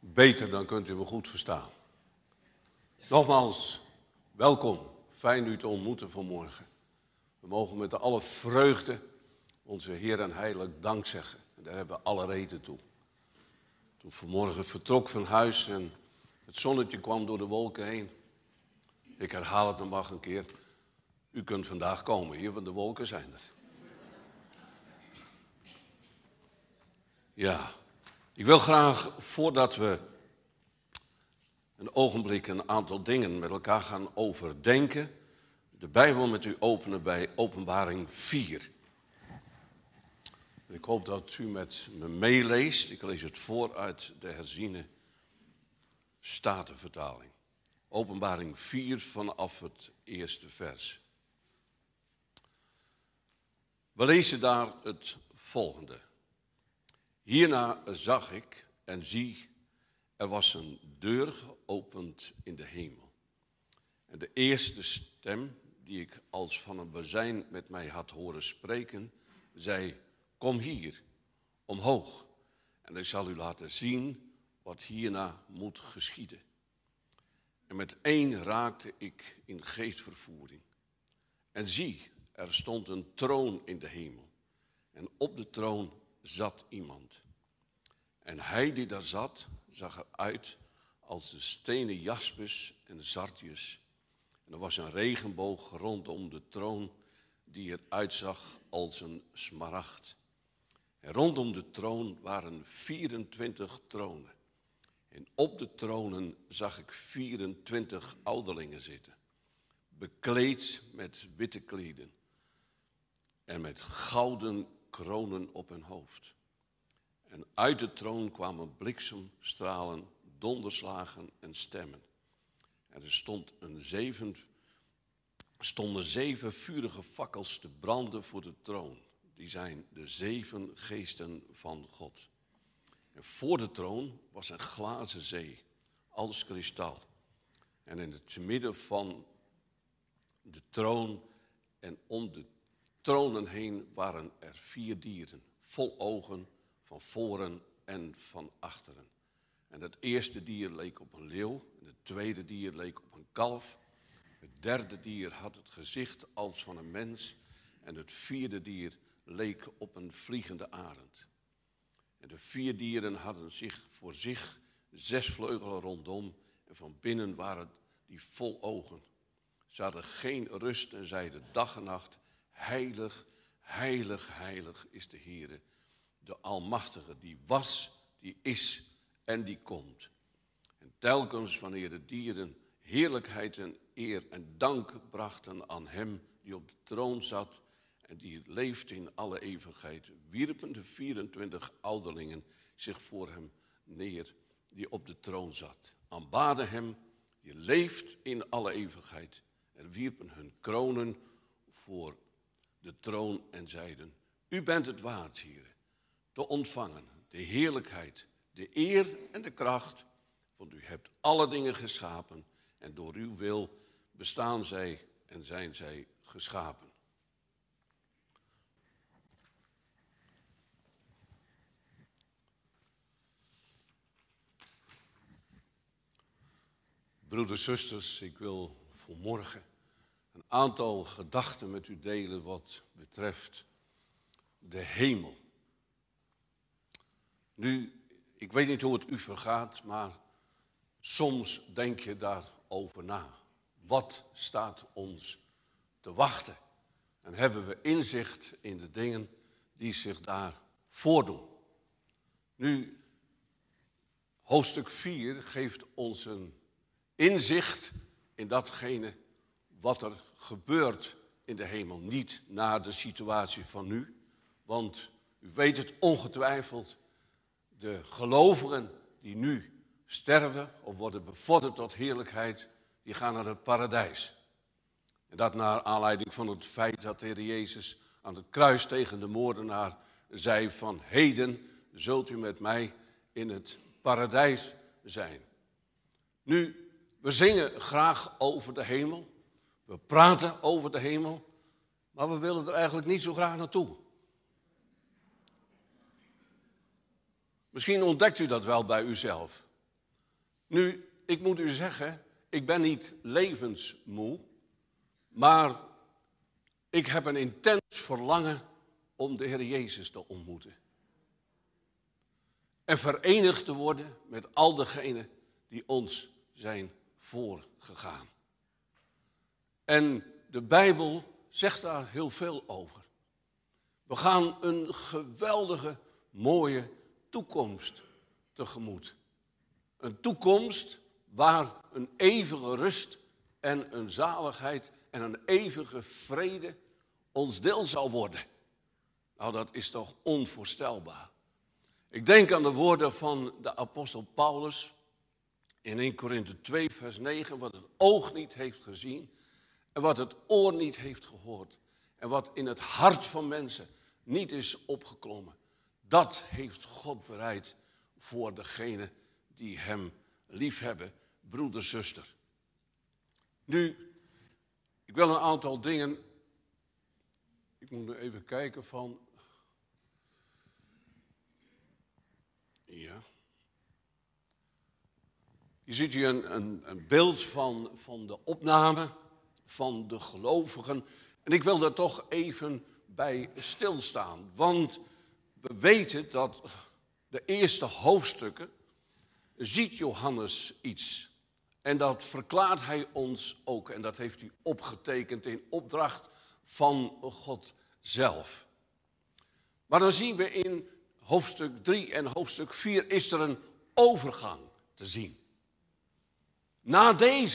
Beter, dan kunt u me goed verstaan. Nogmaals, welkom. Fijn u te ontmoeten vanmorgen. We mogen met alle vreugde onze Heer en Heilig dank zeggen. En daar hebben we alle reden toe. Toen ik vanmorgen vertrok van huis en het zonnetje kwam door de wolken heen. Ik herhaal het nog een keer. U kunt vandaag komen hier, want de wolken zijn er. Ja, ik wil graag, voordat we een ogenblik een aantal dingen met elkaar gaan overdenken, de Bijbel met u openen bij Openbaring 4. Ik hoop dat u met me meeleest. Ik lees het voor uit de herziene Statenvertaling. Openbaring 4 vanaf het eerste vers. We lezen daar het volgende. Hierna zag ik en zie, er was een deur geopend in de hemel. En de eerste stem die ik als van een bazijn met mij had horen spreken, zei, kom hier, omhoog, en ik zal u laten zien wat hierna moet geschieden. En meteen raakte ik in geestvervoering. En zie, er stond een troon in de hemel. En op de troon zat iemand. En hij die daar zat, zag eruit als de stenen jaspis en sardius. En er was een regenboog rondom de troon die eruit zag als een smaragd. En rondom de troon waren 24 tronen. En op de tronen zag ik 24 ouderlingen zitten, bekleed met witte kleden en met gouden kronen op hun hoofd. En uit de troon kwamen bliksemstralen, donderslagen en stemmen. En er stonden 7 vurige fakkels te branden voor de troon. Die zijn de 7 geesten van God. En voor de troon was een glazen zee, als kristal. En in het midden van de troon en om de tronen heen waren er 4 dieren, vol ogen, van voren en van achteren. En het eerste dier leek op een leeuw, en het tweede dier leek op een kalf. Het derde dier had het gezicht als van een mens en het 4e dier leek op een vliegende arend. En de 4 dieren hadden voor zich 6 vleugelen rondom en van binnen waren die vol ogen. Ze hadden geen rust en zeiden dag en nacht, heilig, heilig, heilig is de Heere, de Almachtige, die was, die is en die komt. En telkens wanneer de dieren heerlijkheid en eer en dank brachten aan hem die op de troon zat en die leeft in alle eeuwigheid, wierpen de 24 ouderlingen zich voor hem neer die op de troon zat. Aanbaden hem, die leeft in alle eeuwigheid, en wierpen hun kronen voor de troon en zeiden, u bent het waard, Heere, te ontvangen de heerlijkheid, de eer en de kracht, want u hebt alle dingen geschapen en door uw wil bestaan zij en zijn zij geschapen. Broeders, zusters, ik wil vanmorgen een aantal gedachten met u delen wat betreft de hemel. Nu, ik weet niet hoe het u vergaat, maar soms denk je daarover na. Wat staat ons te wachten? En hebben we inzicht in de dingen die zich daar voordoen? Nu, hoofdstuk 4 geeft ons een inzicht in datgene wat er gebeurt in de hemel. Niet naar de situatie van nu, want u weet het ongetwijfeld, de gelovigen die nu sterven of worden bevorderd tot heerlijkheid, die gaan naar het paradijs. En dat naar aanleiding van het feit dat de Heer Jezus aan het kruis tegen de moordenaar zei van heden zult u met mij in het paradijs zijn. Nu, we zingen graag over de hemel, we praten over de hemel, maar we willen er eigenlijk niet zo graag naartoe. Misschien ontdekt u dat wel bij uzelf. Nu, ik moet u zeggen, ik ben niet levensmoe, maar ik heb een intens verlangen om de Heer Jezus te ontmoeten. En verenigd te worden met al degenen die ons zijn voorgegaan. En de Bijbel zegt daar heel veel over. We gaan een geweldige, mooie toekomst tegemoet. Een toekomst waar een eeuwige rust en een zaligheid en een eeuwige vrede ons deel zal worden. Nou, dat is toch onvoorstelbaar. Ik denk aan de woorden van de apostel Paulus in 1 Korinthe 2 vers 9, wat het oog niet heeft gezien en wat het oor niet heeft gehoord en wat in het hart van mensen niet is opgeklommen. Dat heeft God bereid voor degenen die hem liefhebben, broeder, zuster. Nu, ik wil een aantal dingen, ik moet nu even kijken van, ja. Je ziet hier een beeld van de opname van de gelovigen. En ik wil daar toch even bij stilstaan. Want we weten dat de eerste hoofdstukken ziet Johannes iets. En dat verklaart hij ons ook. En dat heeft hij opgetekend in opdracht van God zelf. Maar dan zien we in hoofdstuk 3 en hoofdstuk 4 is er een overgang te zien. Na deze.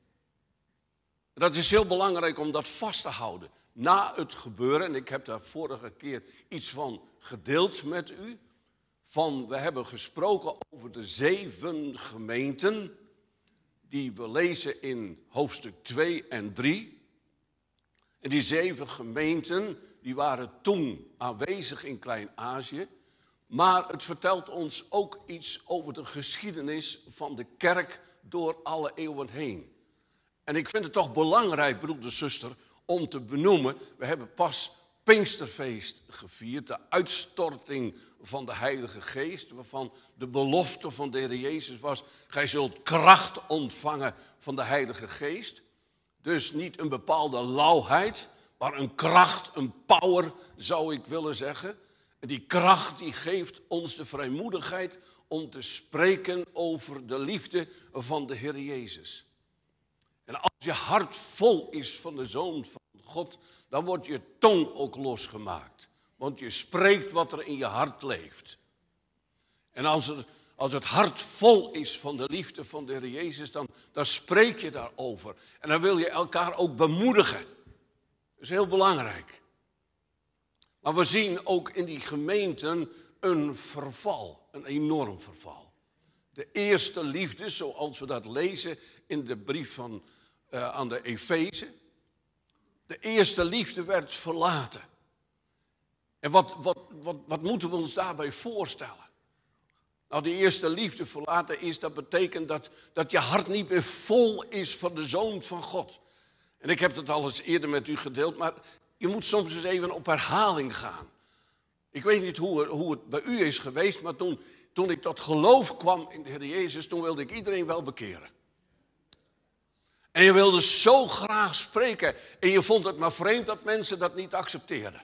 Dat is heel belangrijk om dat vast te houden. Na het gebeuren, en ik heb daar vorige keer iets van gedeeld met u. We hebben gesproken over de 7 gemeenten die we lezen in hoofdstuk 2 en 3. En die 7 gemeenten die waren toen aanwezig in Klein-Azië. Maar het vertelt ons ook iets over de geschiedenis van de kerk door alle eeuwen heen. En ik vind het toch belangrijk, broeder, zuster, om te benoemen. We hebben pas Pinksterfeest gevierd, de uitstorting van de Heilige Geest, waarvan de belofte van de Heer Jezus was: gij zult kracht ontvangen van de Heilige Geest. Dus niet een bepaalde lauwheid, maar een kracht, een power zou ik willen zeggen. En die kracht die geeft ons de vrijmoedigheid om te spreken over de liefde van de Heer Jezus. En als je hart vol is van de Zoon van God, dan wordt je tong ook losgemaakt. Want je spreekt wat er in je hart leeft. En als het hart vol is van de liefde van de Heer Jezus, dan spreek je daarover. En dan wil je elkaar ook bemoedigen. Dat is heel belangrijk. Maar we zien ook in die gemeenten een verval, een enorm verval. De eerste liefde, zoals we dat lezen in de brief aan de Efeze. De eerste liefde werd verlaten. En wat moeten we ons daarbij voorstellen? Nou, die eerste liefde verlaten is, dat betekent dat je hart niet meer vol is van de Zoon van God. En ik heb het al eens eerder met u gedeeld, maar je moet soms eens even op herhaling gaan. Ik weet niet hoe het bij u is geweest, maar toen ik tot geloof kwam in de Heer Jezus, toen wilde ik iedereen wel bekeren. En je wilde zo graag spreken en je vond het maar vreemd dat mensen dat niet accepteerden.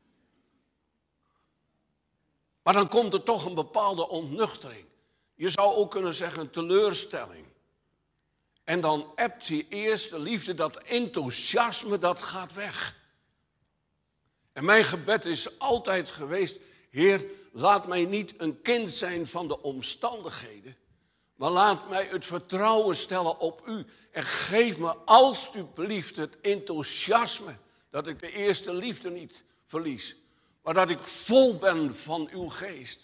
Maar dan komt er toch een bepaalde ontnuchtering. Je zou ook kunnen zeggen een teleurstelling. En dan ebt die eerste liefde, dat enthousiasme, dat gaat weg. En mijn gebed is altijd geweest: Heer, laat mij niet een kind zijn van de omstandigheden, maar laat mij het vertrouwen stellen op u. En geef me alstublieft het enthousiasme, dat ik de eerste liefde niet verlies, maar dat ik vol ben van uw geest.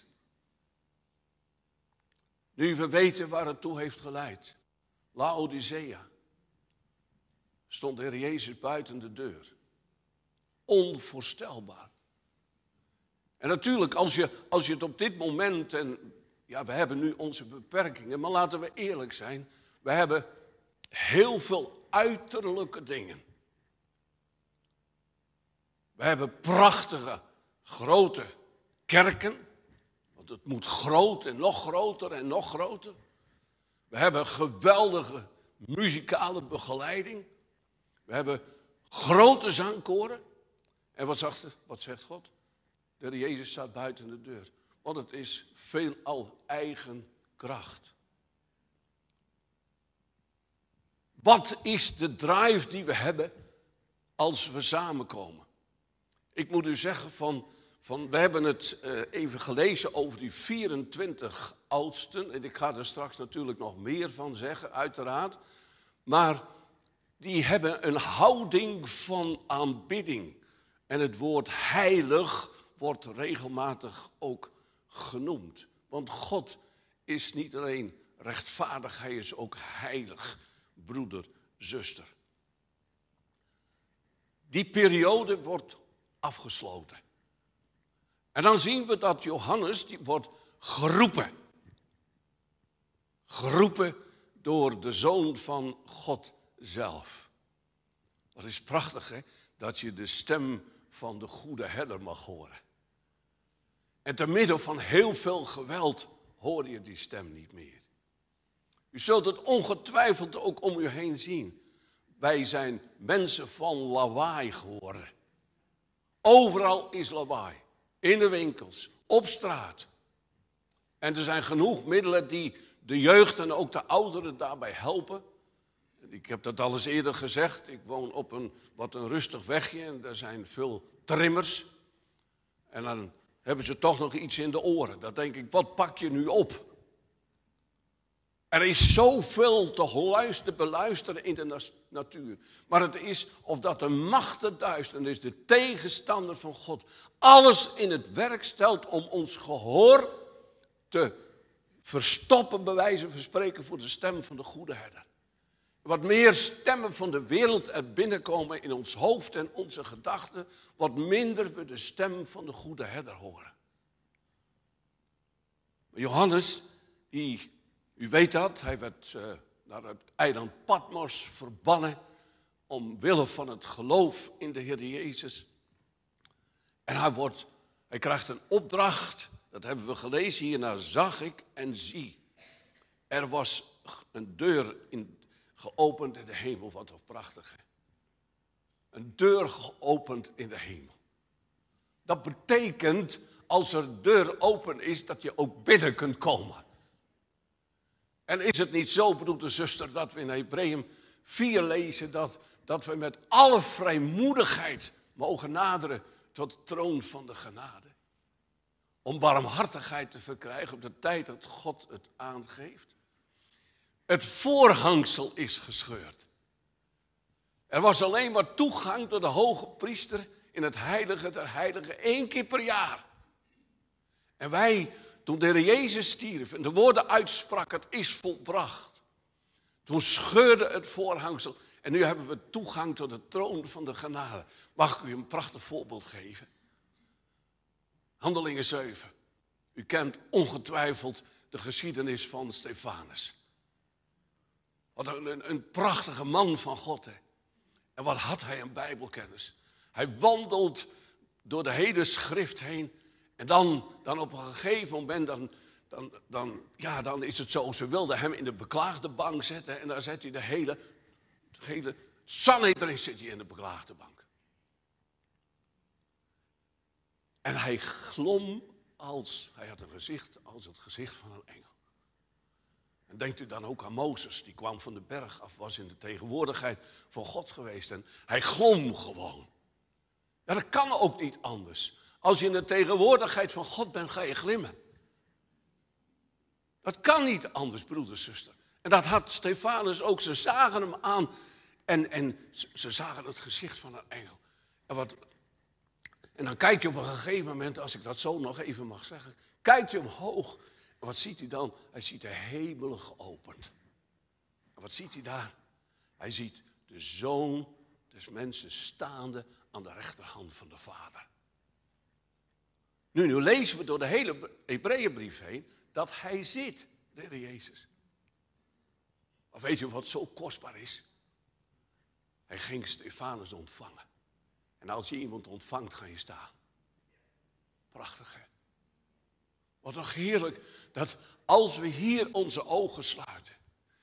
Nu we weten waar het toe heeft geleid. Laodicea. Stond de Heer Jezus buiten de deur. Onvoorstelbaar. En natuurlijk, als je het op dit moment, en ja, we hebben nu onze beperkingen, maar laten we eerlijk zijn, we hebben heel veel uiterlijke dingen. We hebben prachtige, grote kerken, want het moet groot en nog groter en nog groter. We We hebben geweldige muzikale begeleiding. We hebben grote zangkoren. En wat zegt God? De Heer Jezus staat buiten de deur. Want het is veelal eigen kracht. Wat is de drive die we hebben als we samenkomen? Ik moet u zeggen we hebben het even gelezen over die 24 oudsten. En ik ga er straks natuurlijk nog meer van zeggen, uiteraard. Maar die hebben een houding van aanbidding. En het woord heilig wordt regelmatig ook genoemd. Want God is niet alleen rechtvaardig, hij is ook heilig, broeder, zuster. Die periode wordt afgesloten. En dan zien we dat Johannes, die wordt geroepen. Geroepen door de Zoon van God zelf. Dat is prachtig, hè? Dat je de stem van de goede herder mag horen. En te midden van heel veel geweld hoor je die stem niet meer. U zult het ongetwijfeld ook om u heen zien. Wij zijn mensen van lawaai geworden. Overal is lawaai. In de winkels, op straat. En er zijn genoeg middelen die de jeugd en ook de ouderen daarbij helpen. Ik heb dat al eens eerder gezegd. Ik woon op een rustig wegje en er zijn veel trimmers. En dan hebben ze toch nog iets in de oren. Dan denk ik, wat pak je nu op? Er is zoveel te beluisteren in de natuur. Maar het is of dat de machtenduisternis, de tegenstander van God, alles in het werk stelt om ons gehoor te verstoppen, bij wijze van spreken, voor de stem van de goede herder. Wat meer stemmen van de wereld er binnenkomen in ons hoofd en onze gedachten, wat minder we de stem van de goede herder horen. Johannes, u weet dat, hij werd naar het eiland Patmos verbannen omwille van het geloof in de Heer Jezus. En hij krijgt een opdracht, dat hebben we gelezen, hierna zag ik en zie. Er was een deur geopend in de hemel, wat toch prachtig, hè? Een deur geopend in de hemel. Dat betekent, als er een deur open is, dat je ook binnen kunt komen. En is het niet zo, broeder, zuster, dat we in Hebreeën 4 lezen dat we met alle vrijmoedigheid mogen naderen tot de troon van de genade. Om barmhartigheid te verkrijgen op de tijd dat God het aangeeft. Het voorhangsel is gescheurd. Er was alleen maar toegang door de hoge priester in het heilige der heiligen 1 keer per jaar. En wij, toen de Heer Jezus stierf en de woorden uitsprak, het is volbracht. Toen scheurde het voorhangsel en nu hebben we toegang tot de troon van de genade. Mag ik u een prachtig voorbeeld geven? Handelingen 7. U kent ongetwijfeld de geschiedenis van Stefanus. Wat een prachtige man van God. Hè? En wat had hij een bijbelkennis. Hij wandelt door de hele schrift heen. En dan op een gegeven moment, dan is het zo. Ze wilden hem in de beklaagde bank zetten. En daar zet hij de hele Sanhedrin zit hij in de beklaagde bank. En hij glom hij had een gezicht als het gezicht van een engel. En denkt u dan ook aan Mozes, die kwam van de berg af, was in de tegenwoordigheid van God geweest. En hij glom gewoon. Ja, dat kan ook niet anders. Als je in de tegenwoordigheid van God bent, ga je glimmen. Dat kan niet anders, broeder, zuster. En dat had Stefanus ook. Ze zagen hem aan en ze zagen het gezicht van een engel. En dan kijkt je op een gegeven moment, als ik dat zo nog even mag zeggen, kijkt je omhoog. En wat ziet hij dan? Hij ziet de hemelen geopend. En wat ziet hij daar? Hij ziet de Zoon des mensen staande aan de rechterhand van de Vader. Nu lezen we door de hele Hebreeënbrief heen dat hij zit, de Heer Jezus. Maar weet je wat zo kostbaar is? Hij ging Stefanus ontvangen. En als je iemand ontvangt, ga je staan. Prachtig, hè? Wat toch heerlijk dat als we hier onze ogen sluiten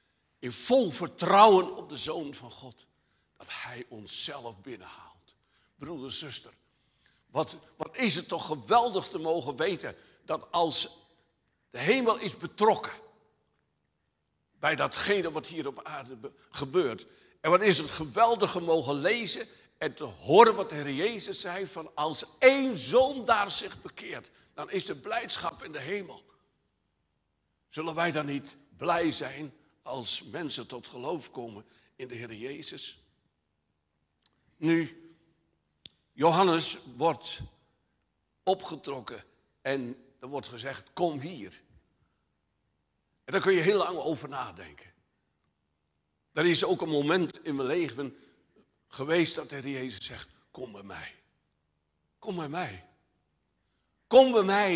in vol vertrouwen op de Zoon van God, dat hij onszelf binnenhaalt. Broeder en zuster, wat is het toch geweldig te mogen weten dat als de hemel is betrokken bij datgene wat hier op aarde gebeurt. En wat is het geweldige mogen lezen en te horen wat de Heer Jezus zei van als één zondaar zich bekeert, dan is er blijdschap in de hemel. Zullen wij dan niet blij zijn als mensen tot geloof komen in de Heer Jezus? Nu, Johannes wordt opgetrokken en er wordt gezegd, kom hier. En daar kun je heel lang over nadenken. Er is ook een moment in mijn leven geweest dat de Heer Jezus zegt, kom bij mij. Kom bij mij. Kom bij mij.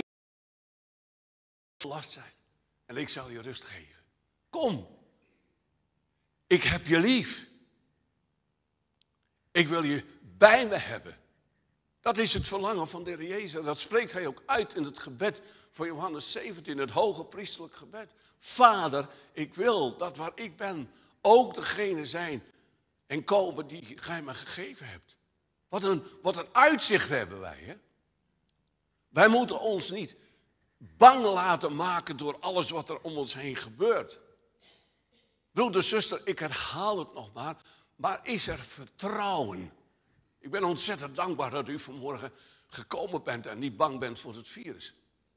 Last zijn. En ik zal je rust geven. Kom. Ik heb je lief. Ik wil je bij me hebben. Dat is het verlangen van de Heer Jezus. Dat spreekt hij ook uit in het gebed van Johannes 17, het hoge priesterlijk gebed. Vader, ik wil dat waar ik ben ook degene zijn en komen die gij me gegeven hebt. Wat een uitzicht hebben wij. Hè? Wij moeten ons niet bang laten maken door alles wat er om ons heen gebeurt. Broeder, zuster, ik herhaal het nog maar is er vertrouwen? Ik ben ontzettend dankbaar dat u vanmorgen gekomen bent en niet bang bent voor het virus.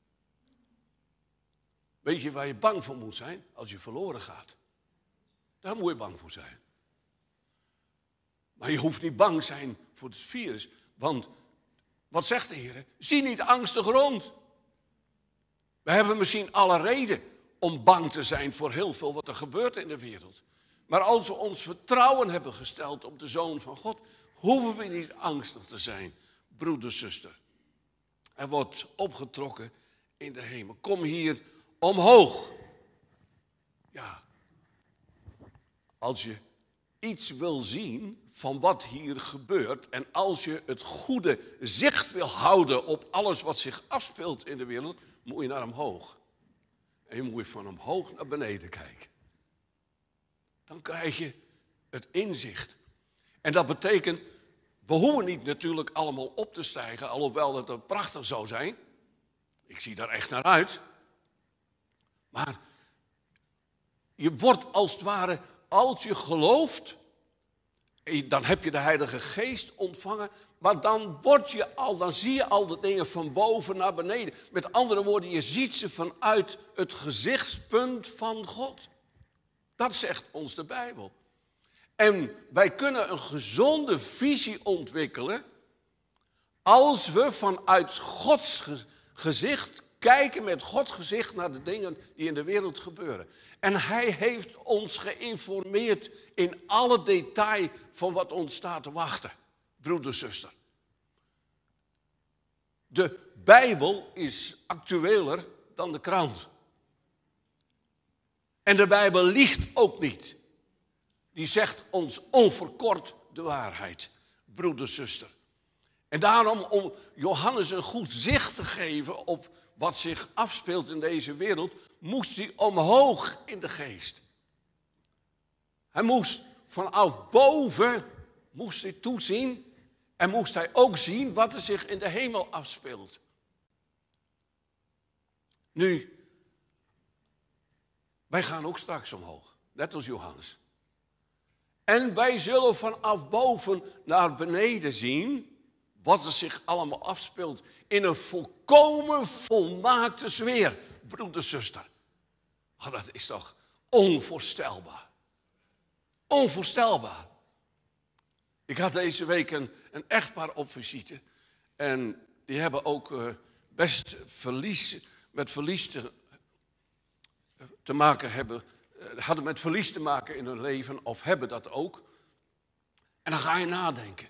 Weet je waar je bang voor moet zijn? Als je verloren gaat. Daar moet je bang voor zijn. Maar je hoeft niet bang te zijn voor het virus. Want, wat zegt de Heer? Zie niet angstig rond. We hebben misschien alle reden om bang te zijn voor heel veel wat er gebeurt in de wereld. Maar als we ons vertrouwen hebben gesteld op de Zoon van God, hoeven we niet angstig te zijn, broeder, zuster. Er wordt opgetrokken in de hemel. Kom hier omhoog. Ja, als je iets wil zien van wat hier gebeurt en als je het goede zicht wil houden op alles wat zich afspeelt in de wereld, moet je naar omhoog. En je moet van omhoog naar beneden kijken. Dan krijg je het inzicht. En dat betekent, we hoeven niet natuurlijk allemaal op te stijgen, alhoewel het prachtig zou zijn. Ik zie daar echt naar uit. Maar je wordt als het ware, als je gelooft, dan heb je de Heilige Geest ontvangen, maar dan zie je al de dingen van boven naar beneden. Met andere woorden, je ziet ze vanuit het gezichtspunt van God. Dat zegt ons de Bijbel. En wij kunnen een gezonde visie ontwikkelen als we vanuit Gods gezicht kijken, met Gods gezicht naar de dingen die in de wereld gebeuren. En hij heeft ons geïnformeerd in alle detail van wat ons staat te wachten. Broeder, zuster. De Bijbel is actueler dan de krant. En de Bijbel liegt ook niet. Die zegt ons onverkort de waarheid, broeder, zuster. En daarom, om Johannes een goed zicht te geven op wat zich afspeelt in deze wereld, moest hij omhoog in de geest. Hij moest vanaf boven toezien en moest hij ook zien wat er zich in de hemel afspeelt. Nu, wij gaan ook straks omhoog, net als Johannes. En wij zullen vanaf boven naar beneden zien wat er zich allemaal afspeelt in een volkomen volmaakte sfeer, broeder, zuster. Oh, dat is toch onvoorstelbaar. Onvoorstelbaar. Ik had deze week een echtpaar op visite en die hebben ook best met verlies te maken hebben. Hadden met verlies te maken in hun leven, of hebben dat ook. En dan ga je nadenken.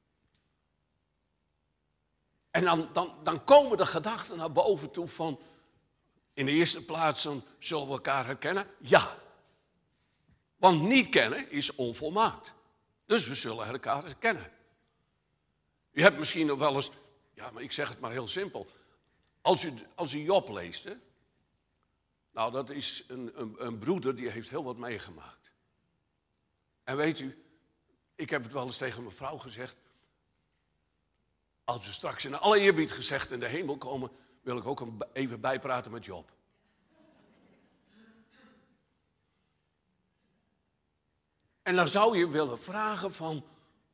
En dan komen de gedachten naar boven toe van, in de eerste plaats, dan zullen we elkaar herkennen? Ja. Want niet kennen is onvolmaakt. Dus we zullen elkaar herkennen. U hebt misschien nog wel eens, ja, maar ik zeg het maar heel simpel. Als u Job leest, hè, nou, dat is een broeder die heeft heel wat meegemaakt. En weet u, ik heb het wel eens tegen mijn vrouw gezegd. Als we straks in alle eerbied gezegd in de hemel komen, wil ik ook even bijpraten met Job. En dan zou je willen vragen van,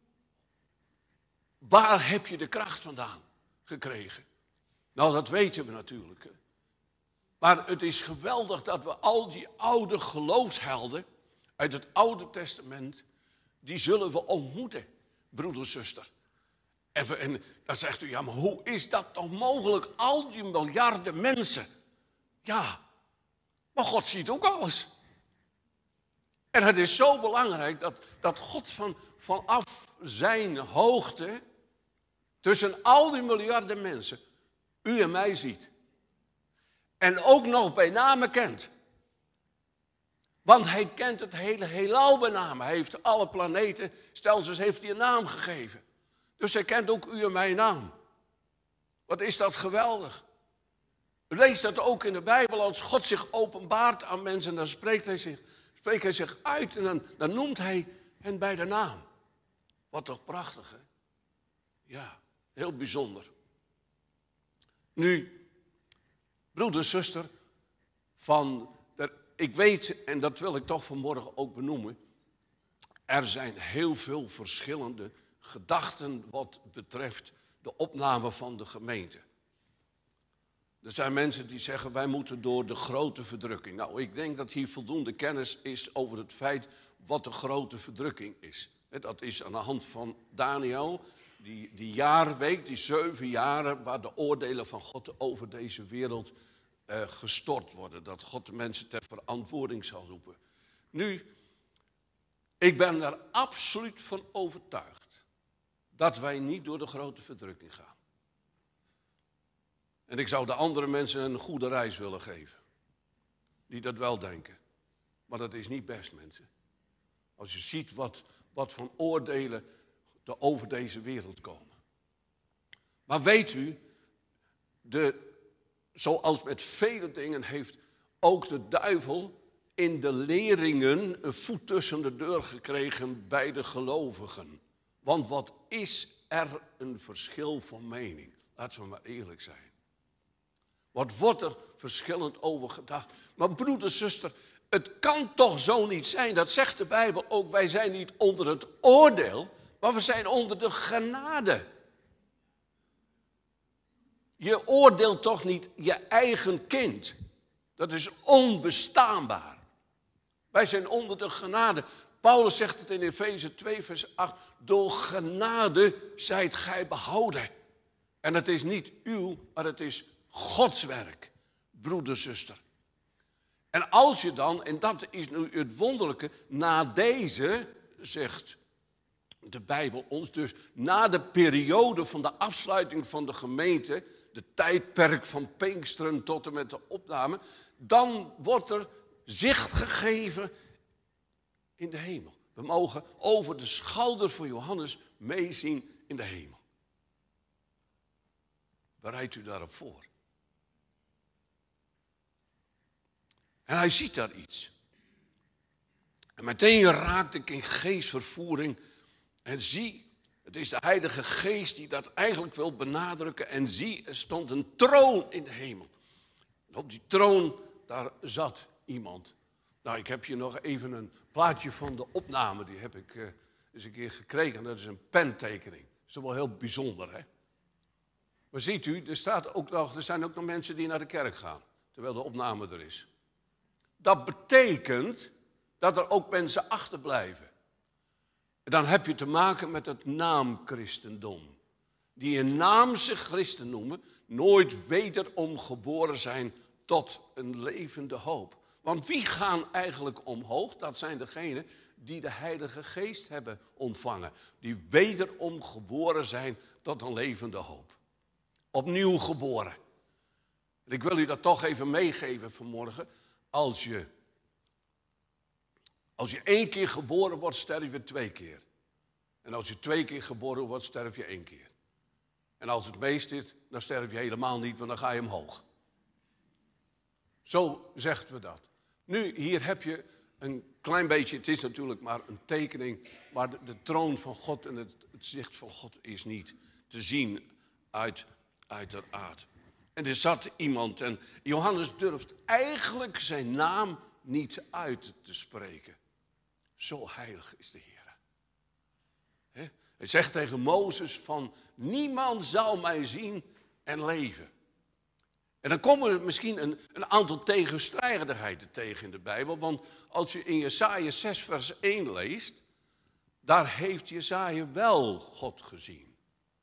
waar heb je de kracht vandaan gekregen? Nou, dat weten we natuurlijk. Maar het is geweldig dat we al die oude geloofshelden uit het Oude Testament, die zullen we ontmoeten, broeder, zuster. En dan zegt u, ja, maar hoe is dat toch mogelijk? Al die miljarden mensen. Ja, maar God ziet ook alles. En het is zo belangrijk dat God vanaf zijn hoogte, tussen al die miljarden mensen, u en mij ziet. En ook nog bij name kent. Want hij kent het hele heelal bij name. Hij heeft alle planetenstelsels heeft hij een naam gegeven. Dus hij kent ook u en mijn naam. Wat is dat geweldig. Lees dat ook in de Bijbel. Als God zich openbaart aan mensen, dan spreekt hij zich uit. En dan noemt hij hen bij de naam. Wat toch prachtig, hè? Ja, heel bijzonder. Nu, broeder, zuster, ik weet, en dat wil ik toch vanmorgen ook benoemen, er zijn heel veel verschillende gedachten wat betreft de opname van de gemeente. Er zijn mensen die zeggen, wij moeten door de grote verdrukking. Nou, ik denk dat hier voldoende kennis is over het feit wat de grote verdrukking is. Dat is aan de hand van Daniel, die jaarweek, die 7 jaren, waar de oordelen van God over deze wereld gestort worden. Dat God de mensen ter verantwoording zal roepen. Nu, ik ben er absoluut van overtuigd dat wij niet door de grote verdrukking gaan. En ik zou de andere mensen een goede reis willen geven. Die dat wel denken. Maar dat is niet best, mensen. Als je ziet wat voor oordelen er over deze wereld komen. Maar weet u, zoals met vele dingen heeft ook de duivel in de leringen een voet tussen de deur gekregen bij de gelovigen. Want wat is er een verschil van mening? Laten we maar eerlijk zijn. Wat wordt er verschillend over gedacht? Maar broeder, zuster, het kan toch zo niet zijn, dat zegt de Bijbel ook, wij zijn niet onder het oordeel, maar we zijn onder de genade. Je oordeelt toch niet je eigen kind. Dat is onbestaanbaar. Wij zijn onder de genade. Paulus zegt het in Efeze 2 vers 8. Door genade zijt gij behouden. En het is niet uw, maar het is Gods werk. Broeder, zuster. En als je dan, en dat is nu het wonderlijke, na deze, zegt de Bijbel ons dus, na de periode van de afsluiting van de gemeente, de tijdperk van Pinksteren tot en met de opname, dan wordt er zicht gegeven in de hemel. We mogen over de schouder van Johannes meezien in de hemel. Bereidt u daarop voor. En hij ziet daar iets. En meteen raakte ik in geestvervoering en zie, het is de Heilige Geest die dat eigenlijk wil benadrukken. En zie, er stond een troon in de hemel. En op die troon, daar zat iemand. Nou, ik heb hier nog even een plaatje van de opname. Die heb ik eens een keer gekregen. Dat is een pentekening. Dat is toch wel heel bijzonder, hè? Maar ziet u, er zijn ook nog mensen die naar de kerk gaan. Terwijl de opname er is. Dat betekent dat er ook mensen achterblijven. En dan heb je te maken met het naamchristendom. Die in naam zich christen noemen, nooit wederom geboren zijn tot een levende hoop. Want wie gaan eigenlijk omhoog? Dat zijn degenen die de Heilige Geest hebben ontvangen. Die wederom geboren zijn tot een levende hoop. Opnieuw geboren. En ik wil u dat toch even meegeven vanmorgen. Als je 1 keer geboren wordt, sterf je 2 keer. En als je 2 keer geboren wordt, sterf je 1 keer. En als het meest is, dan sterf je helemaal niet, want dan ga je omhoog. Zo zegt we dat. Nu, hier heb je een klein beetje, het is natuurlijk maar een tekening, maar de troon van God en het zicht van God is niet te zien uit de aard. En er zat iemand en Johannes durft eigenlijk zijn naam niet uit te spreken. Zo heilig is de Heer. Hij zegt tegen Mozes van, niemand zal mij zien en leven. En dan komen er misschien een aantal tegenstrijdigheden tegen in de Bijbel. Want als je in Jesaja 6 vers 1 leest, daar heeft Jesaja wel God gezien.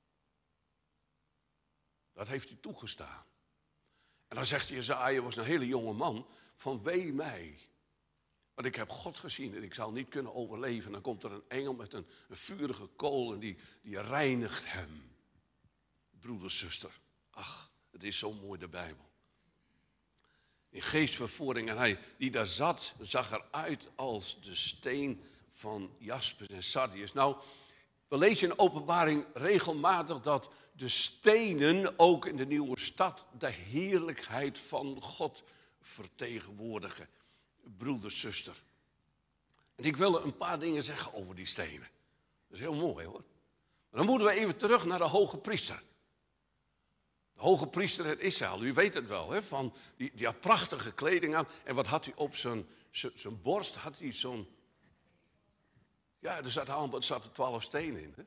Dat heeft hij toegestaan. En dan zegt Jesaja, was een hele jonge man, van wee mij. Want ik heb God gezien en ik zal niet kunnen overleven. En dan komt er een engel met een vurige kool en die reinigt hem. Broeder, zuster, ach, het is zo mooi de Bijbel. In geestvervoering en hij die daar zat, zag eruit als de steen van jaspis en sardius. Nou, we lezen in Openbaring regelmatig dat de stenen ook in de nieuwe stad de heerlijkheid van God vertegenwoordigen. Broeder, zuster. En ik wil een paar dingen zeggen over die stenen. Dat is heel mooi hoor. Maar dan moeten we even terug naar de hoge priester. De hoge priester in Israël, u weet het wel, hè, van die had prachtige kleding aan. En wat had hij op zijn borst? Had hij zo'n... Ja, er zaten 12 stenen in. Hè?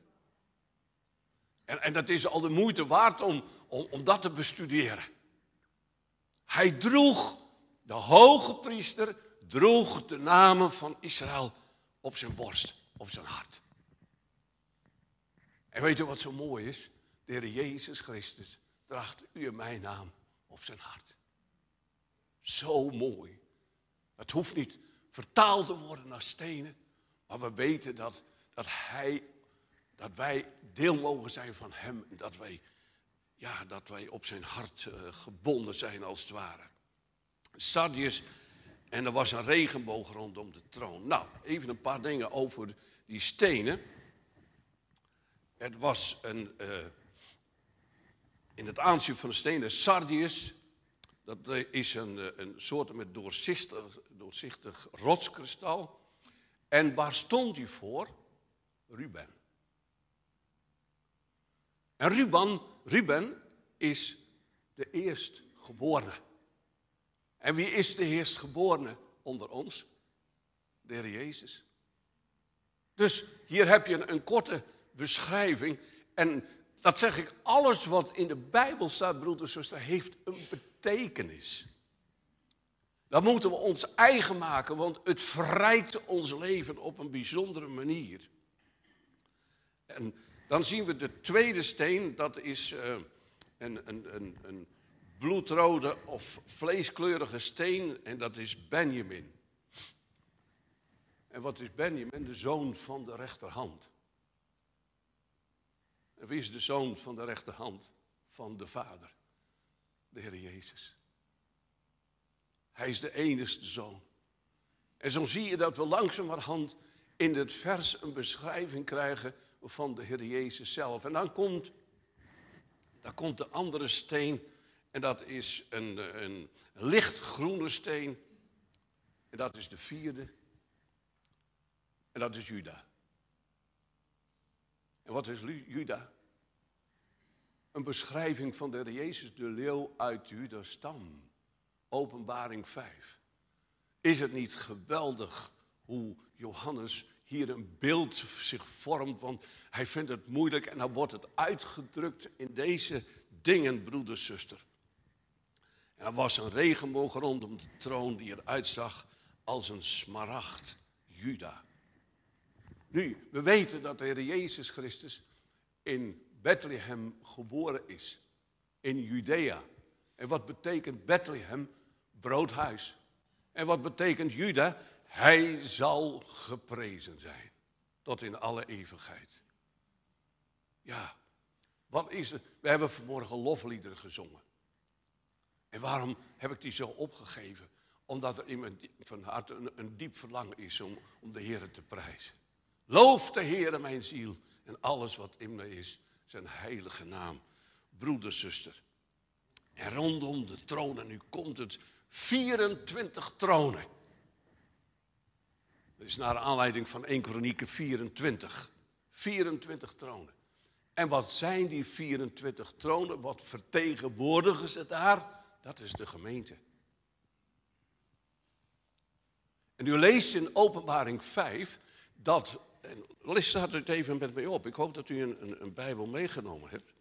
En dat is al de moeite waard om dat te bestuderen. Hij droeg, de hoge priester droeg de namen van Israël op zijn borst, op zijn hart. En weet u wat zo mooi is? De Heer Jezus Christus draagt u en mijn naam op zijn hart. Zo mooi. Het hoeft niet vertaald te worden naar stenen, maar we weten dat wij deel mogen zijn van hem. En dat wij op zijn hart gebonden zijn als het ware. Sardius, en er was een regenboog rondom de troon. Nou, even een paar dingen over die stenen. Het was in het aanzien van de stenen sardius. Dat is een soort met doorzichtig rotskristal. En waar stond hij voor? Ruben. En Ruben is de eerstgeborene. En wie is de eerstgeborene onder ons? De Heer Jezus. Dus hier heb je een korte beschrijving. En dat zeg ik, alles wat in de Bijbel staat, broeder en zuster, heeft een betekenis. Dat moeten we ons eigen maken, want het verrijkt ons leven op een bijzondere manier. En dan zien we de tweede steen, dat is een bloedrode of vleeskleurige steen en dat is Benjamin. En wat is Benjamin? De zoon van de rechterhand. En wie is de zoon van de rechterhand van de Vader? De Heer Jezus. Hij is de enigste zoon. En zo zie je dat we langzamerhand in het vers een beschrijving krijgen van de Heer Jezus zelf. En dan komt de andere steen. En dat is een lichtgroene steen. En dat is de vierde. En dat is Juda. En wat is Juda? Een beschrijving van de Heer Jezus, de leeuw uit Juda's stam. Openbaring 5. Is het niet geweldig hoe Johannes hier een beeld zich vormt, want hij vindt het moeilijk en dan wordt het uitgedrukt in deze dingen, broeder, zuster. En er was een regenboog rondom de troon die eruit zag als een smaragd, Juda. Nu, we weten dat de Heer Jezus Christus in Bethlehem geboren is, in Judea. En wat betekent Bethlehem? Broodhuis. En wat betekent Juda? Hij zal geprezen zijn, tot in alle eeuwigheid. Ja, wat is het? We hebben vanmorgen lofliederen gezongen. En waarom heb ik die zo opgegeven? Omdat er in mijn van harte een diep verlangen is om de Heer te prijzen. Loof de Heer mijn ziel en alles wat in mij is, zijn heilige naam. Broeder, zuster. En rondom de tronen, nu komt het, 24 tronen. Dat is naar aanleiding van 1 Kronieken 24. 24 tronen. En wat zijn die 24 tronen? Wat vertegenwoordigen ze daar? Dat is de gemeente. En u leest in Openbaring 5 dat... En staat het even met mij op. Ik hoop dat u een Bijbel meegenomen hebt.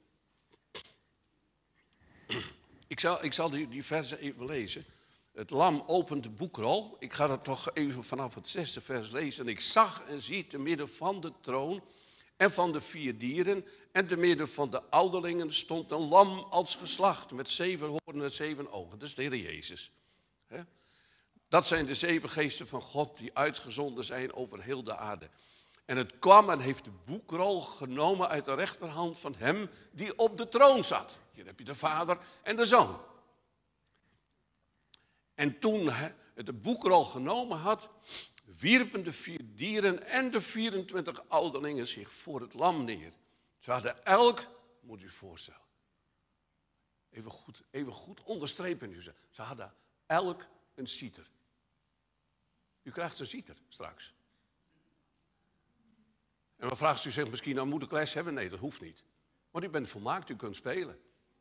Ik zal die versen even lezen. Het lam opent de boekrol. Ik ga dat toch even vanaf het 6e vers lezen. En ik zag en zie te midden van de troon en van de 4 dieren en te midden van de ouderlingen stond een lam als geslacht met 7 hoornen en 7 ogen. Dat is de Heer Jezus. Dat zijn de 7 geesten van God die uitgezonden zijn over heel de aarde. En het kwam en heeft de boekrol genomen uit de rechterhand van hem die op de troon zat. Hier heb je de Vader en de Zoon. En toen hij de boekrol genomen had, wierpen de 4 dieren en de 24 ouderlingen zich voor het lam neer. Ze hadden elk, moet u voorstellen, even goed onderstrepen nu. Ze hadden elk een citer. U krijgt een citer straks. En dan vraagt u zich misschien, nou moet ik les hebben? Nee, dat hoeft niet. Want u bent volmaakt, u kunt spelen.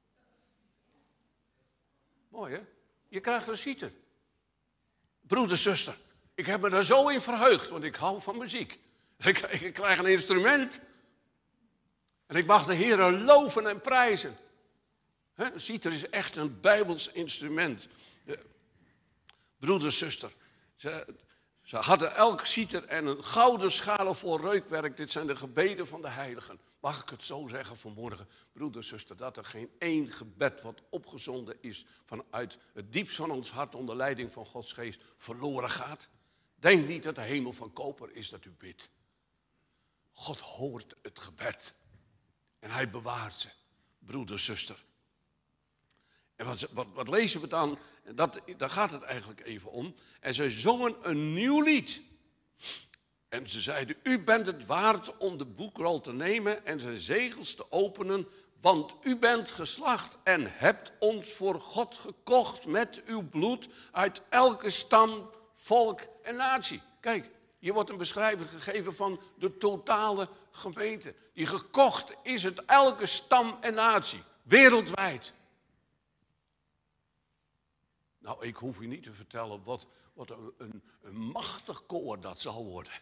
Mooi hè? Je krijgt een citer. Broeder, zuster, ik heb me daar zo in verheugd, want ik hou van muziek. Ik krijg een instrument. En ik mag de Heer loven en prijzen. Een citer is echt een Bijbels instrument. Broeder, zuster, ze hadden elk citer en een gouden schalen vol reukwerk. Dit zijn de gebeden van de heiligen. Mag ik het zo zeggen vanmorgen, broeder, zuster, dat er geen één gebed wat opgezonden is vanuit het diepst van ons hart onder leiding van Gods geest verloren gaat? Denk niet dat de hemel van koper is dat u bidt. God hoort het gebed en hij bewaart ze, broeder, zuster. En wat lezen we dan? Daar gaat het eigenlijk even om. En ze zongen een nieuw lied. En ze zeiden, u bent het waard om de boekrol te nemen en zijn zegels te openen, want u bent geslacht en hebt ons voor God gekocht met uw bloed uit elke stam, volk en natie. Kijk, hier wordt een beschrijving gegeven van de totale gemeente. Die gekocht is het elke stam en natie, wereldwijd. Nou, ik hoef u niet te vertellen wat een machtig koor dat zal worden.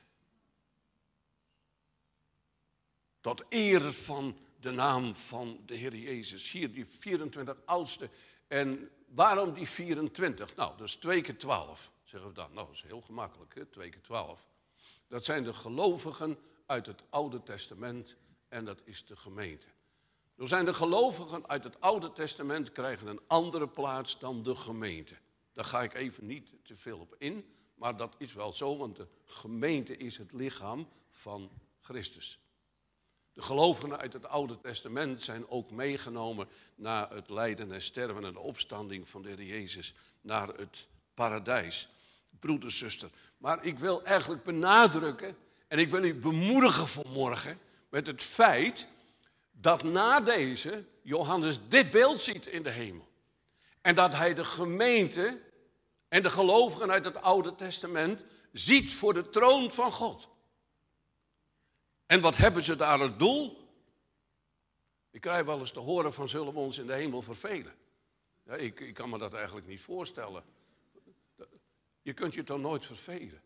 Tot eer van de naam van de Heer Jezus. Hier die 24 oudsten. En waarom die 24? Nou, dat is 2 keer 12. Zeggen we dan. Nou, dat is heel gemakkelijk, hè? 2 keer 12. Dat zijn de gelovigen uit het Oude Testament en dat is de gemeente. Er zijn de gelovigen uit het Oude Testament krijgen een andere plaats dan de gemeente. Daar ga ik even niet te veel op in, maar dat is wel zo, want de gemeente is het lichaam van Christus. De gelovigen uit het Oude Testament zijn ook meegenomen naar het lijden en sterven en de opstanding van de Heer Jezus naar het paradijs. Broeder, zuster, maar ik wil eigenlijk benadrukken en ik wil u bemoedigen vanmorgen met het feit dat na deze Johannes dit beeld ziet in de hemel. En dat hij de gemeente en de gelovigen uit het Oude Testament ziet voor de troon van God. En wat hebben ze daar het doel? Ik krijg wel eens te horen van zullen we ons in de hemel vervelen. Ja, ik kan me dat eigenlijk niet voorstellen. Je kunt je toch nooit vervelen.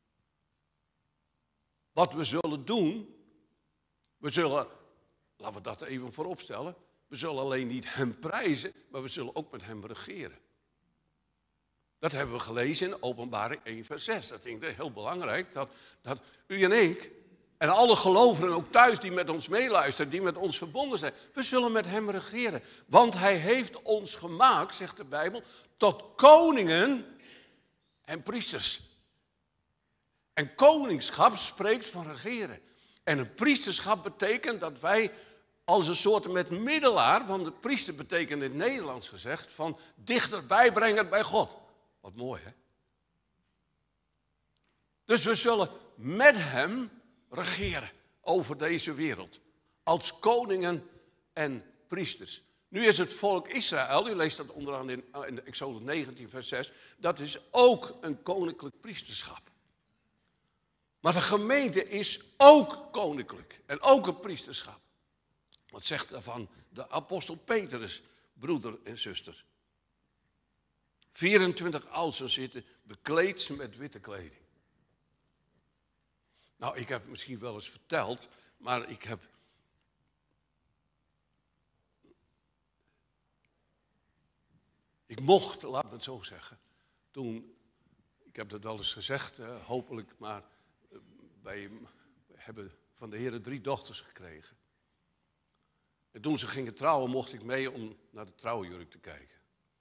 Wat we zullen doen, we zullen, laten we dat even voorop stellen, we zullen alleen niet hem prijzen, maar we zullen ook met hem regeren. Dat hebben we gelezen in Openbaring 1 vers 6. Dat vind ik heel belangrijk, dat u en ik en alle gelovigen ook thuis die met ons meeluisteren, die met ons verbonden zijn, we zullen met hem regeren. Want hij heeft ons gemaakt, zegt de Bijbel, tot koningen en priesters. En koningschap spreekt van regeren. En een priesterschap betekent dat wij als een soort met middelaar, want de priester betekent in het Nederlands gezegd, van dichterbij brengen bij God. Wat mooi, hè? Dus we zullen met hem regeren over deze wereld. Als koningen en priesters. Nu is het volk Israël, u leest dat onderaan in Exodus 19 vers 6, dat is ook een koninklijk priesterschap. Maar de gemeente is ook koninklijk en ook een priesterschap. Wat zegt daarvan de apostel Petrus, broeder en zuster? 24 oudsten zitten bekleed met witte kleding. Nou, ik heb het misschien wel eens verteld, maar ik mocht, laat me het zo zeggen, toen, ik heb dat wel eens gezegd, hopelijk, maar wij hebben van de heren 3 dochters gekregen. En toen ze gingen trouwen, mocht ik mee om naar de trouwjurk te kijken.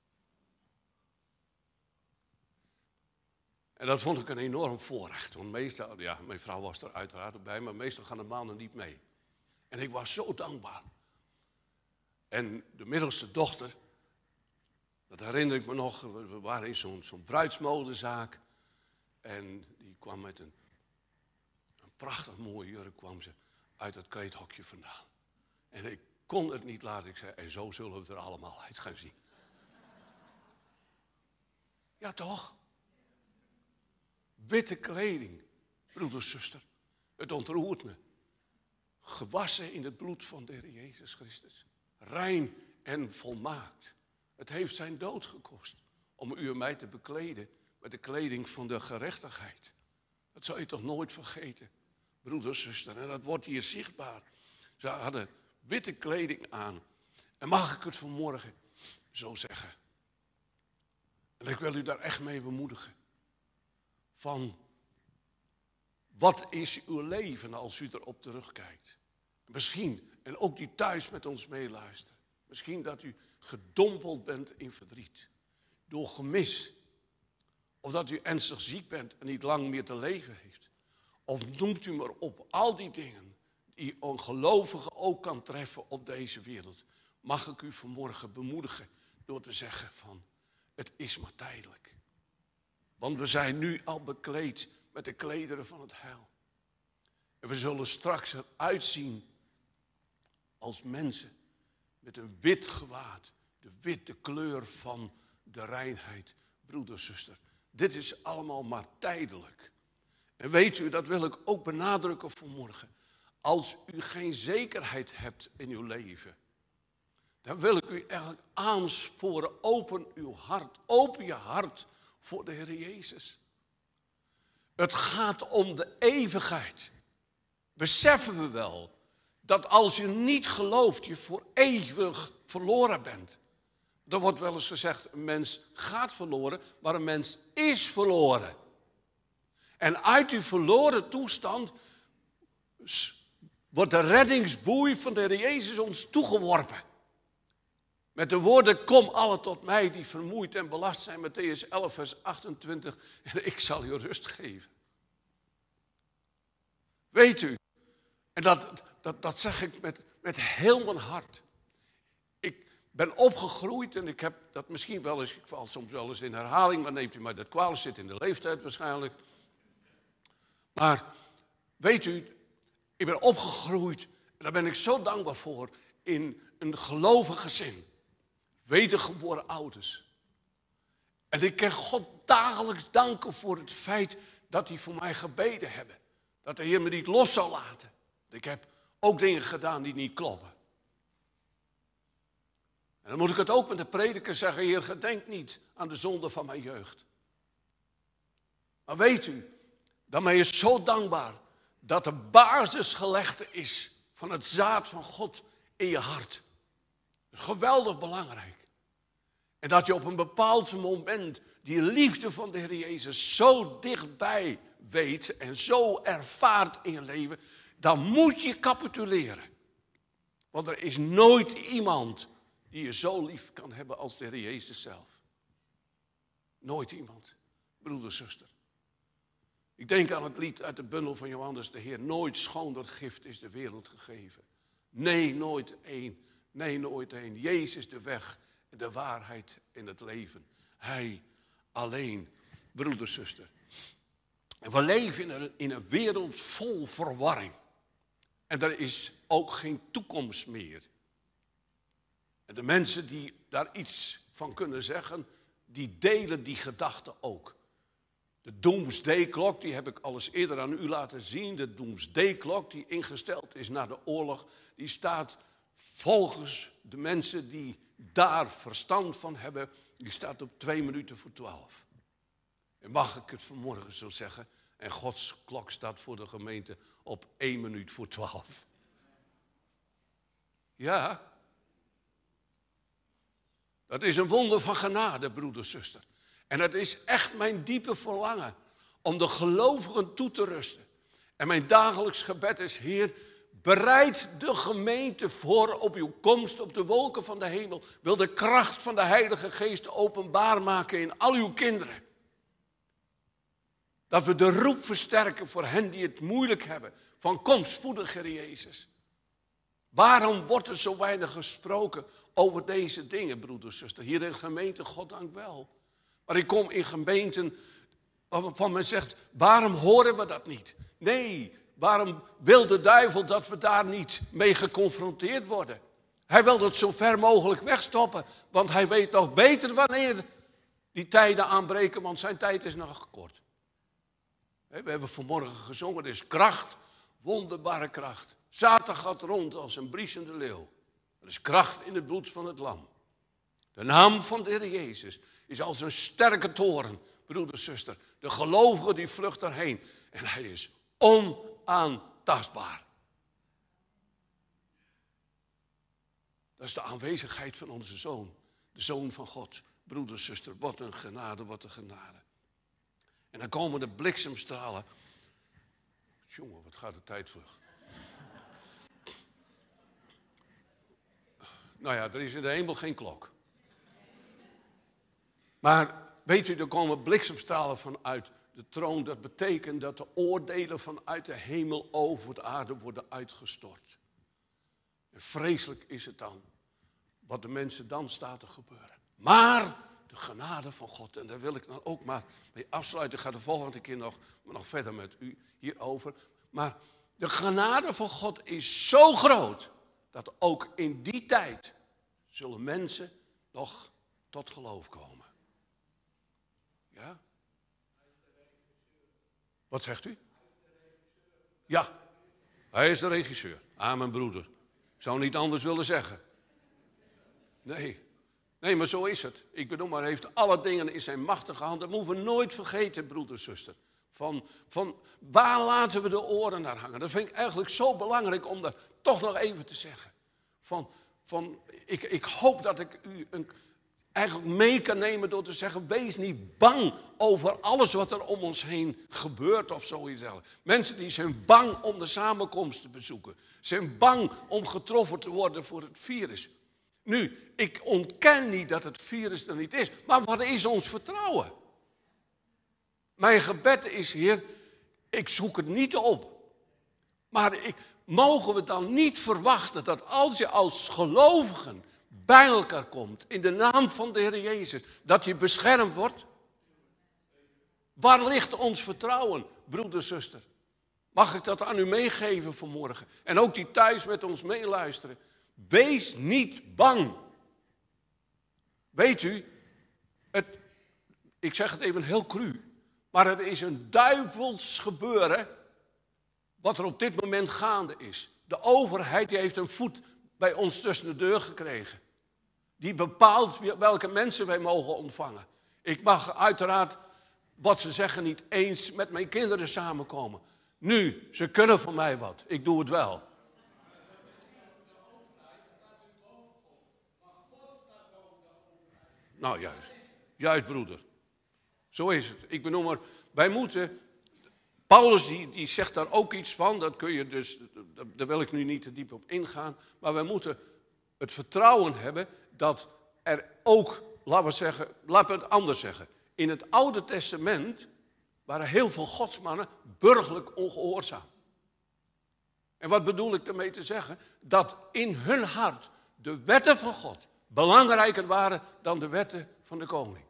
En dat vond ik een enorm voorrecht, want meestal, ja, mijn vrouw was er uiteraard bij, maar meestal gaan de mannen niet mee. En ik was zo dankbaar. En de middelste dochter, dat herinner ik me nog, we waren in zo'n bruidsmodezaak. En die kwam met een prachtig mooie jurk, kwam ze uit het kleedhokje vandaan. En ik kon het niet laten, ik zei, en zo zullen we er allemaal uit gaan zien. Ja toch? Witte kleding, broeder, zuster, het ontroert me. Gewassen in het bloed van de Heer Jezus Christus. Rein en volmaakt. Het heeft zijn dood gekost om u en mij te bekleden met de kleding van de gerechtigheid. Dat zou je toch nooit vergeten, broeder, zuster. En dat wordt hier zichtbaar. Ze hadden witte kleding aan. En mag ik het vanmorgen zo zeggen? En ik wil u daar echt mee bemoedigen. Van, wat is uw leven als u erop terugkijkt? Misschien, en ook die thuis met ons meeluisteren. Misschien dat u gedompeld bent in verdriet. Door gemis. Of dat u ernstig ziek bent en niet lang meer te leven heeft. Of noemt u maar op, al die dingen die een gelovige ook kan treffen op deze wereld. Mag ik u vanmorgen bemoedigen door te zeggen van, het is maar tijdelijk. Want we zijn nu al bekleed met de klederen van het heil. En we zullen straks eruit zien als mensen met een wit gewaad. De witte kleur van de reinheid, broeder, zuster. Dit is allemaal maar tijdelijk. En weet u, dat wil ik ook benadrukken vanmorgen. Als u geen zekerheid hebt in uw leven, dan wil ik u eigenlijk aansporen, open uw hart, open je hart voor de Heer Jezus. Het gaat om de eeuwigheid. Beseffen we wel dat als je niet gelooft, je voor eeuwig verloren bent. Er wordt wel eens gezegd, een mens gaat verloren, maar een mens is verloren. En uit die verloren toestand wordt de reddingsboei van de Heer Jezus ons toegeworpen. Met de woorden, kom alle tot mij die vermoeid en belast zijn, Mattheüs 11 vers 28, en ik zal je rust geven. Weet u, en dat zeg ik met heel mijn hart. Ik ben opgegroeid en ik heb dat misschien wel eens, ik val soms wel eens in herhaling, maar neemt u mij dat kwalijk, zit in de leeftijd waarschijnlijk. Maar weet u, ik ben opgegroeid en daar ben ik zo dankbaar voor in een gelovig gezin. Wedergeboren ouders. En ik kan God dagelijks danken voor het feit dat hij voor mij gebeden hebben. Dat de Heer me niet los zou laten. Ik heb ook dingen gedaan die niet kloppen. En dan moet ik het ook met de prediker zeggen, Heer, gedenk niet aan de zonde van mijn jeugd. Maar weet u, dan ben je zo dankbaar dat de basis gelegd is van het zaad van God in je hart. Geweldig belangrijk. En dat je op een bepaald moment die liefde van de Heer Jezus zo dichtbij weet en zo ervaart in je leven, dan moet je capituleren. Want er is nooit iemand die je zo lief kan hebben als de Heer Jezus zelf. Nooit iemand, broeder, zuster. Ik denk aan het lied uit de bundel van Johannes de Heer. Nooit schooner gift is de wereld gegeven. Nee, nooit één. Nee, nooit één. Jezus de weg, de waarheid en het leven. Hij alleen, broeder, zuster. En we leven in een wereld vol verwarring. En er is ook geen toekomst meer. En de mensen die daar iets van kunnen zeggen, die delen die gedachte ook. De Doomsday-klok, die heb ik al eens eerder aan u laten zien. De Doomsday-klok die ingesteld is na de oorlog, die staat volgens de mensen die daar verstand van hebben, die staat op 12:02. En mag ik het vanmorgen zo zeggen? En Gods klok staat voor de gemeente op 1:12. Ja, dat is een wonder van genade, broeder, zuster. En het is echt mijn diepe verlangen om de gelovigen toe te rusten. En mijn dagelijks gebed is, Heer, bereid de gemeente voor op uw komst op de wolken van de hemel. Wil de kracht van de Heilige Geest openbaar maken in al uw kinderen. Dat we de roep versterken voor hen die het moeilijk hebben. Van kom spoedig, Heer Jezus. Waarom wordt er zo weinig gesproken over deze dingen, broeder, zuster? Hier in gemeente, God dank wel. Maar ik kom in gemeenten waarvan men zegt, waarom horen we dat niet? Nee, waarom wil de duivel dat we daar niet mee geconfronteerd worden? Hij wil dat zo ver mogelijk wegstoppen, want hij weet nog beter wanneer die tijden aanbreken, want zijn tijd is nog kort. We hebben vanmorgen gezongen, er is kracht, wonderbare kracht. Satan gaat rond als een briesende leeuw. Er is kracht in het bloed van het lam. De naam van de Heer Jezus is als een sterke toren, broeder, zuster. De gelovige die vlucht erheen. En hij is onaantastbaar. Dat is de aanwezigheid van onze Zoon. De Zoon van God. Broeder, zuster, wat een genade, wat een genade. En dan komen de bliksemstralen. Jongen, wat gaat de tijd vlug. Nou ja, er is in de hemel geen klok. Maar weet u, er komen bliksemstralen vanuit de troon. Dat betekent dat de oordelen vanuit de hemel over de aarde worden uitgestort. En vreselijk is het dan wat de mensen dan staat te gebeuren. Maar de genade van God, en daar wil ik dan ook maar mee afsluiten. Ik ga de volgende keer nog verder met u hierover. Maar de genade van God is zo groot, dat ook in die tijd zullen mensen nog tot geloof komen. Ja? Wat zegt u? Ja, hij is de regisseur. Amen, broeder. Ik zou niet anders willen zeggen. Nee, maar zo is het. Ik bedoel, maar hij heeft alle dingen in zijn machtige hand. Dat moeten we nooit vergeten, broeder, zuster. Van waar laten we de oren naar hangen? Dat vind ik eigenlijk zo belangrijk om dat toch nog even te zeggen. Ik hoop dat ik u eigenlijk mee kan nemen door te zeggen, wees niet bang over alles wat er om ons heen gebeurt of zoiets. Mensen die zijn bang om de samenkomst te bezoeken. Zijn bang om getroffen te worden voor het virus. Nu, ik ontken niet dat het virus er niet is, maar wat is ons vertrouwen? Mijn gebed is, Heer, ik zoek het niet op. Maar mogen we dan niet verwachten dat als je als gelovigen bij elkaar komt, in de naam van de Heer Jezus, dat je beschermd wordt? Waar ligt ons vertrouwen, broeder, zuster? Mag ik dat aan u meegeven vanmorgen? En ook die thuis met ons meeluisteren. Wees niet bang. Weet u, ik zeg het even heel cru, maar het is een duivels gebeuren wat er op dit moment gaande is. De overheid die heeft een voet bij ons tussen de deur gekregen. Die bepaalt welke mensen wij mogen ontvangen. Ik mag uiteraard, wat ze zeggen, niet eens met mijn kinderen samenkomen. Nu, ze kunnen voor mij wat. Ik doe het wel. Nou, juist. Juist, broeder. Zo is het. Ik benoem maar, wij moeten... Paulus die zegt daar ook iets van, dat kun je dus, daar wil ik nu niet te diep op ingaan. Maar wij moeten het vertrouwen hebben dat er ook, laten we het anders zeggen. In het Oude Testament waren heel veel godsmannen burgerlijk ongehoorzaam. En wat bedoel ik daarmee te zeggen? Dat in hun hart de wetten van God belangrijker waren dan de wetten van de koning.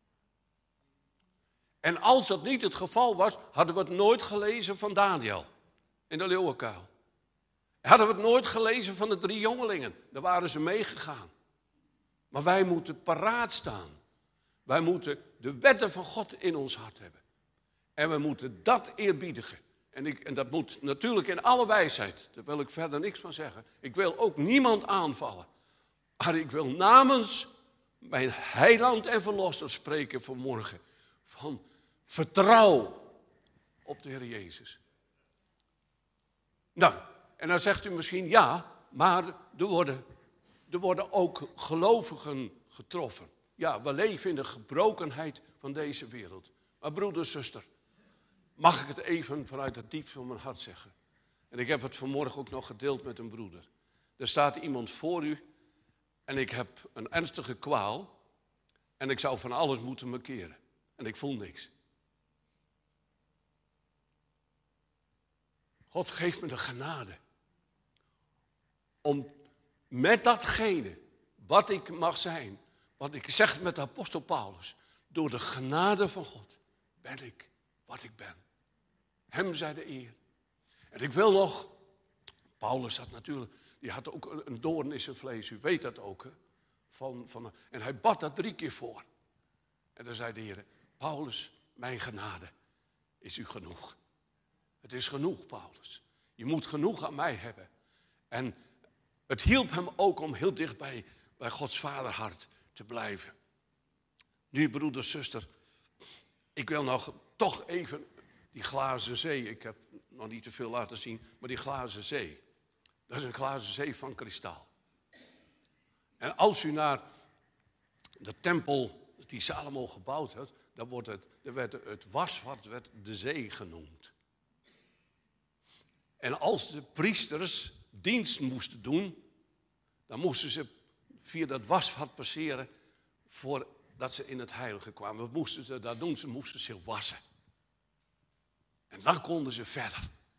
En als dat niet het geval was, hadden we het nooit gelezen van Daniel in de leeuwenkuil. Hadden we het nooit gelezen van de 3 jongelingen, daar waren ze meegegaan. Maar wij moeten paraat staan. Wij moeten de wetten van God in ons hart hebben. En we moeten dat eerbiedigen. En dat moet natuurlijk in alle wijsheid. Daar wil ik verder niks van zeggen. Ik wil ook niemand aanvallen. Maar ik wil namens mijn heiland en verlosser spreken vanmorgen. Van vertrouw op de Heer Jezus. Nou, en dan zegt u misschien ja, maar er worden ook gelovigen getroffen. Ja, we leven in de gebrokenheid van deze wereld. Maar broeder, zuster, mag ik het even vanuit het diepst van mijn hart zeggen? En ik heb het vanmorgen ook nog gedeeld met een broeder. Er staat iemand voor u en ik heb een ernstige kwaal en ik zou van alles moeten markeren. En ik voel niks. God geeft me de genade om met datgene wat ik mag zijn, wat ik zeg met de apostel Paulus, door de genade van God ben ik wat ik ben. Hem zij de eer. En ik wil nog, Paulus had natuurlijk, die had ook een doorn in zijn vlees, u weet dat ook. Hè? En hij bad dat 3 keer voor. En dan zei de Heer, Paulus, mijn genade is u genoeg. Het is genoeg, Paulus. Je moet genoeg aan mij hebben. En het hielp hem ook om heel dicht bij Gods vaderhart te blijven. Nu, broeder, zuster, ik wil nog toch even die glazen zee. Ik heb nog niet te veel laten zien, maar die glazen zee. Dat is een glazen zee van kristaal. En als u naar de tempel die Salomo gebouwd had, dan werd het wasvat werd de zee genoemd. En als de priesters dienst moesten doen, dan moesten ze via dat wasvat passeren voordat ze in het heilige kwamen. Wat moesten ze daar doen? Ze moesten zich wassen. En dan konden ze verder.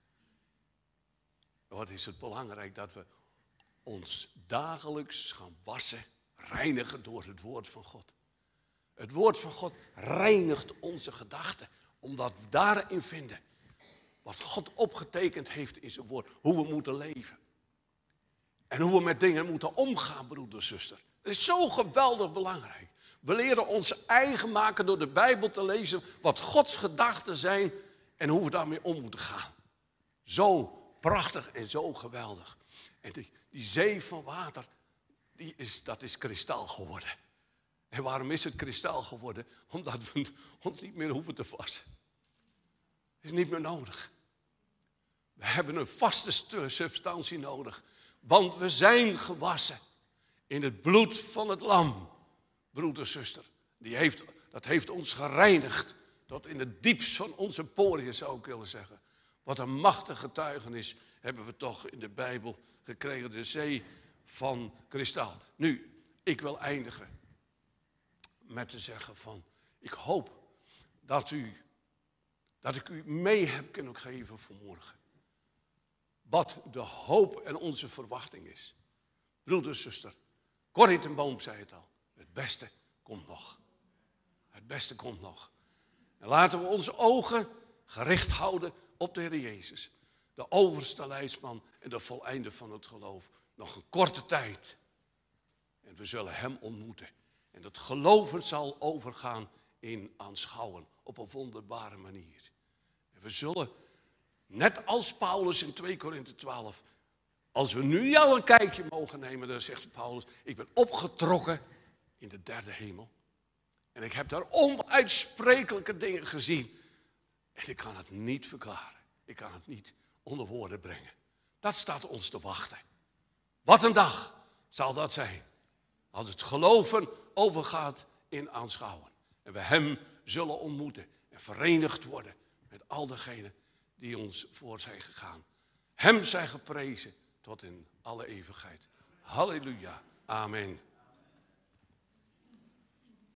Wat is het belangrijk dat we ons dagelijks gaan wassen, reinigen door het woord van God. Het woord van God reinigt onze gedachten, omdat we daarin vinden wat God opgetekend heeft in zijn woord. Hoe we moeten leven. En hoe we met dingen moeten omgaan, broeder, zuster. Het is zo geweldig belangrijk. We leren ons eigen maken door de Bijbel te lezen wat Gods gedachten zijn en hoe we daarmee om moeten gaan. Zo prachtig en zo geweldig. En die zee van water, dat is kristaal geworden. En waarom is het kristaal geworden? Omdat we ons niet meer hoeven te wassen. Het is niet meer nodig. We hebben een vaste substantie nodig. Want we zijn gewassen in het bloed van het lam. Broeder, zuster. Dat heeft ons gereinigd. Tot in het diepst van onze poriën, zou ik willen zeggen. Wat een machtige getuigenis hebben we toch in de Bijbel gekregen. De zee van kristaal. Nu, ik wil eindigen met te zeggen van, ik hoop dat ik u mee heb kunnen geven vanmorgen. Wat de hoop en onze verwachting is. Broeder, zuster, Corrie ten Boom zei het al. Het beste komt nog. Het beste komt nog. En laten we onze ogen gericht houden op de Heer Jezus. De overste leidsman en de voleinder van het geloof. Nog een korte tijd. En we zullen hem ontmoeten. En dat geloven zal overgaan in aanschouwen. Op een wonderbare manier. En we zullen, net als Paulus in 2 Korinthe 12. Als we nu al een kijkje mogen nemen, dan zegt Paulus. Ik ben opgetrokken in de 3e hemel. En ik heb daar onuitsprekelijke dingen gezien. En ik kan het niet verklaren. Ik kan het niet onder woorden brengen. Dat staat ons te wachten. Wat een dag zal dat zijn. Als het geloven overgaat in aanschouwen. En we hem zullen ontmoeten. En verenigd worden met al degenen die ons voor zijn gegaan. Hem zij geprezen tot in alle eeuwigheid. Halleluja. Amen.